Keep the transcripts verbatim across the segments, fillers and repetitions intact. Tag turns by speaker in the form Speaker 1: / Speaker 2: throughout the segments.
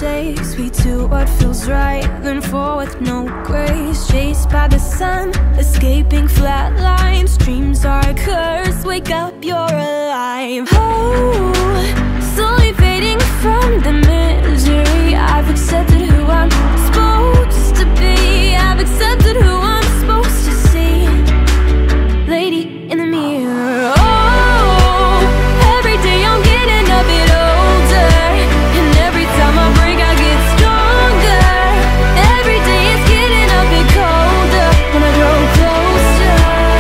Speaker 1: mistakes. We do what feels right, then fall with no grace. Chased by the sun, escaping flat lines. Dreams are a curse, wake up, you're alive. Oh, slowly fading from the misery. I've accepted who I'm supposed to be. I've accepted who I'm supposed to see. Lady in the mirror. Oh, every day I'm getting a bit older, and every time I break I get stronger. Every day it's getting a bit colder when I grow closer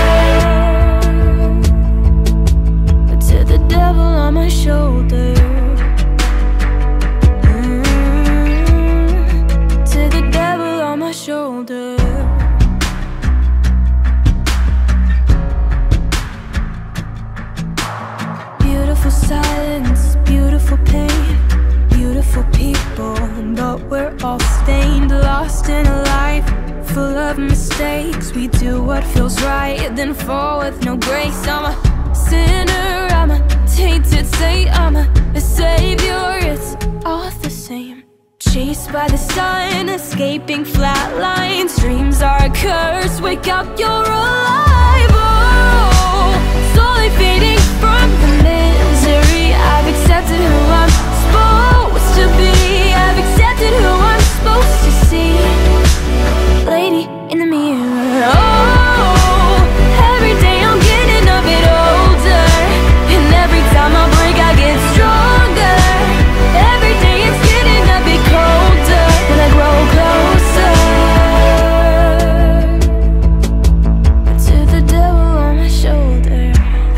Speaker 1: to the devil on my shoulder. Shoulder. Beautiful silence, beautiful pain, beautiful people, but we're all stained. Lost in a life full of mistakes. We do what feels right, then fall with no grace. I'm a sinner, I'm a tainted saint, I'm a, a savior, it's all the same. Chased by the sun, escaping flat lines. Dreams are a curse, wake up, you're alive. Oh, slowly fading from the misery. I've accepted who I'm supposed to be. I've accepted who I'm supposed to see. Lady in the mirror. Oh, every day I'm getting a bit older, and every time I break I get stronger. Every day it's getting a bit colder when I grow closer to the devil on my shoulder.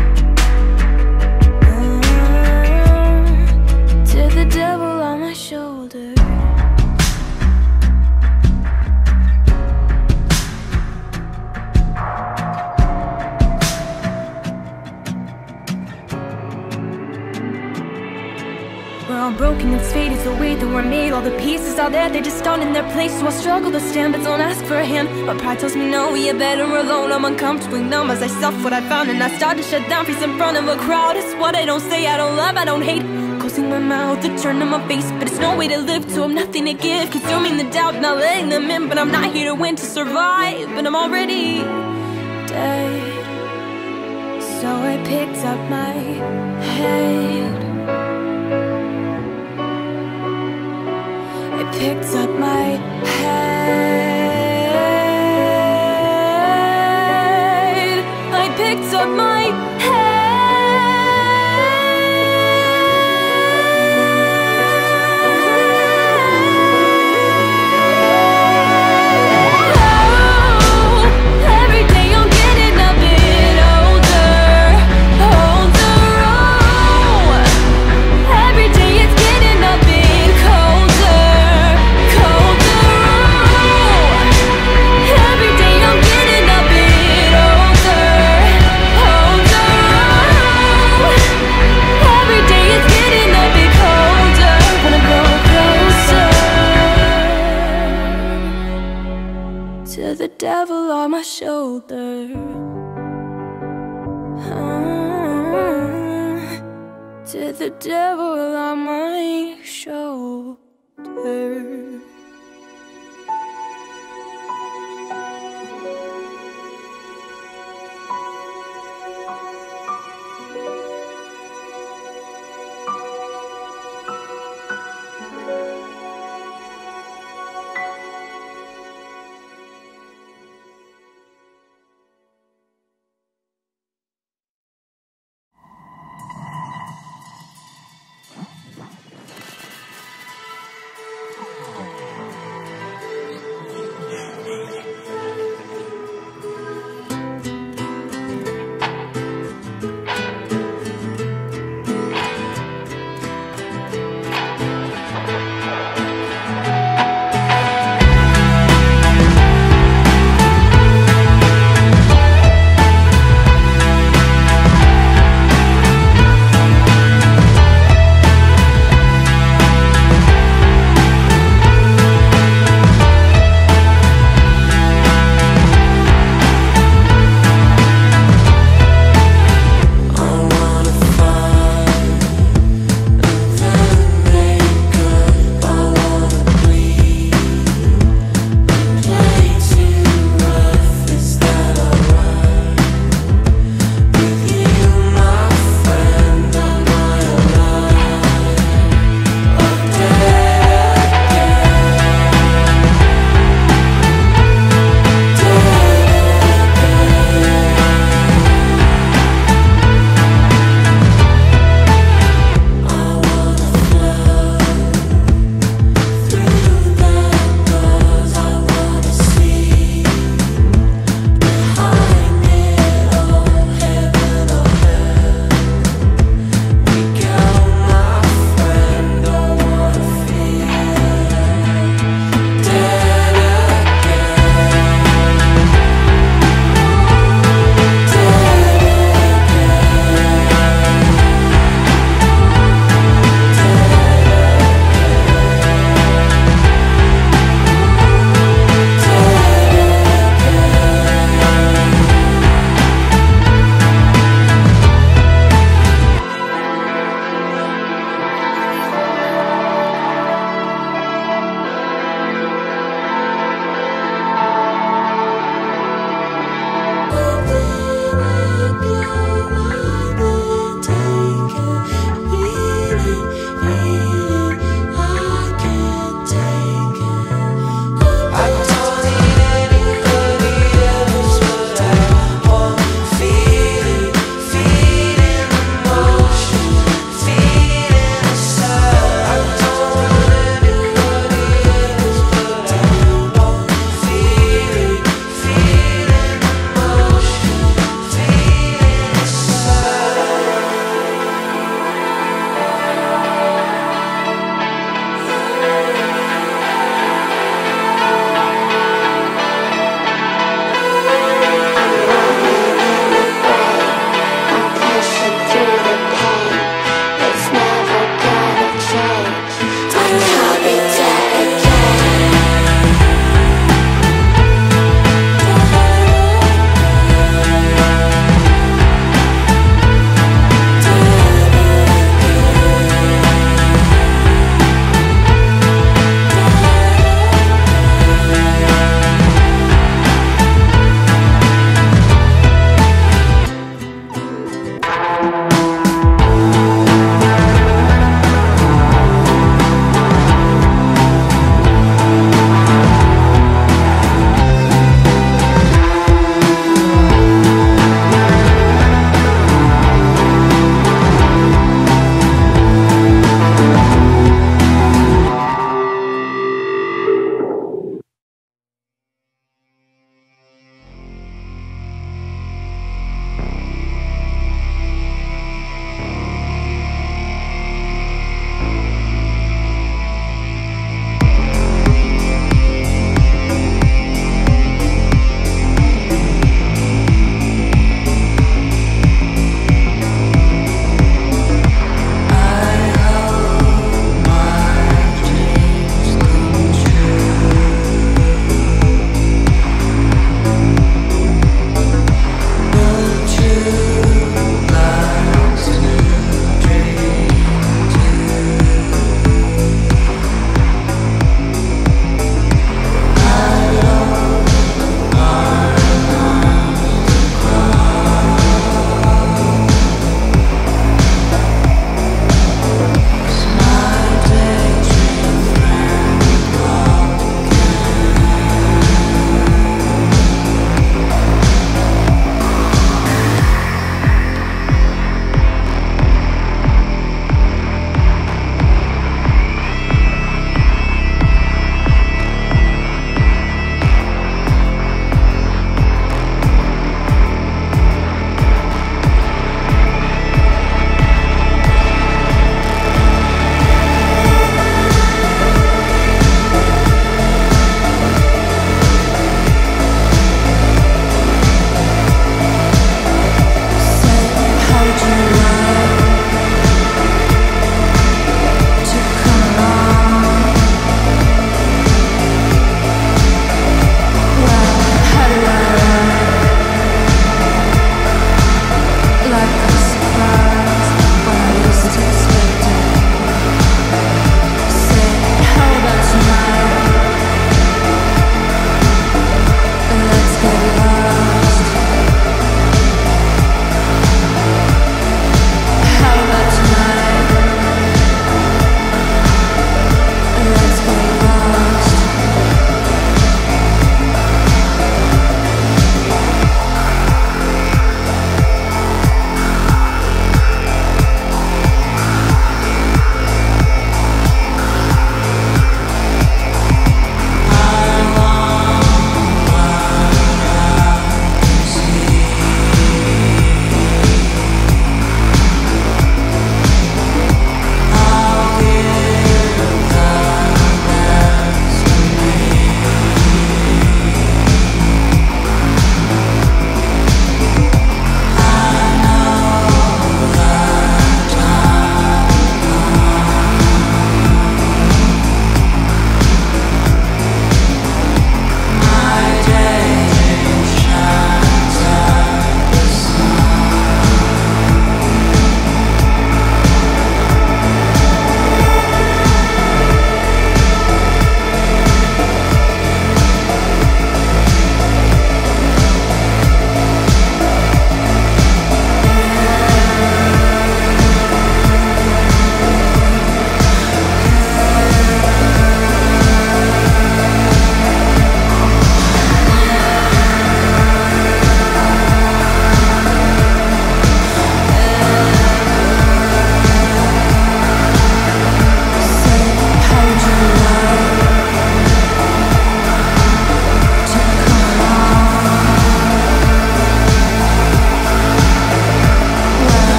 Speaker 1: uh, To the devil on my shoulder. We're all broken, it's fate, it's the way that we're made. All the pieces are there, they just aren't in their place. So I struggle to stand, but don't ask for a hand. But pride tells me no, you're better alone. I'm uncomfortably numb as I self what I found, and I start to shut down, face in front of a crowd. It's what I don't say, I don't love, I don't hate. Closing my mouth to turn to my face, but it's no way to live, so I'm nothing to give. Consuming the doubt, not letting them in. But I'm not here to win, to survive, but I'm already dead. So I picked up my head, I picked up my head, I picked up my head. Oh, every day I'm getting a bit older, older. Oh, every day it's getting a bit colder. To the devil on my shoulder. uh, To the devil on my shoulder.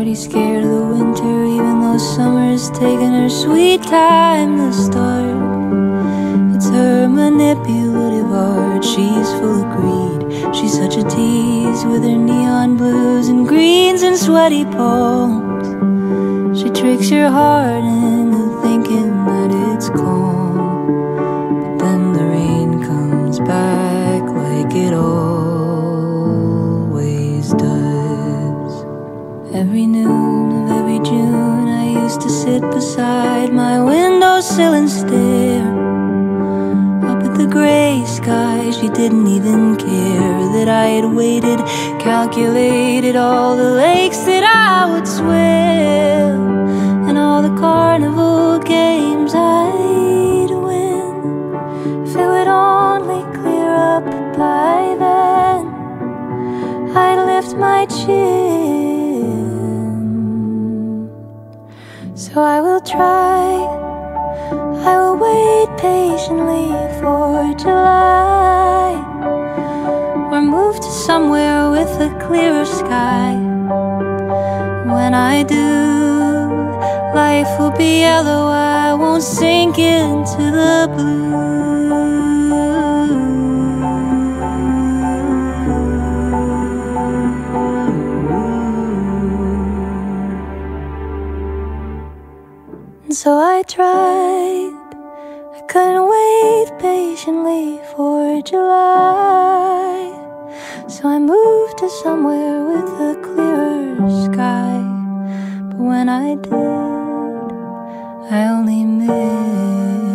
Speaker 1: pretty scared of the winter, even though summer's taking her sweet time to start. It's her manipulative art, she's full of greed. She's such a tease with her neon blues and greens and sweaty palms. She tricks your heart into thinking that it's calm, but then the rain comes back like it always does. Every noon of every June I used to sit beside my windowsill and stare up at the gray sky. She didn't even care that I had waited, calculated all the lakes that I would swim, and all the carnival games I'd win. If it would only clear up by then, I'd lift my chin. So I will try, I will wait patiently for July, or move to somewhere with a clearer sky. When I do, life will be yellow, I won't sink into the blue. And so I tried, I couldn't wait patiently for July, so I moved to somewhere with a clearer sky. But when I did, I only missed